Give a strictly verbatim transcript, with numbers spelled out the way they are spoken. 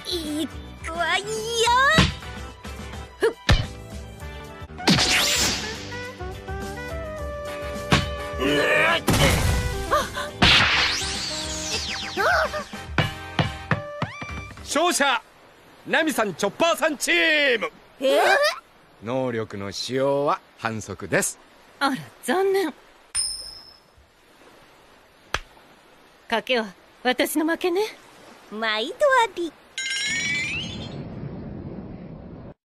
いくわよ。 勝者ナミさんチョッパーさんチーム。 え能力の使用は反則です。 あら残念。賭けは私の負けね。 毎度あり。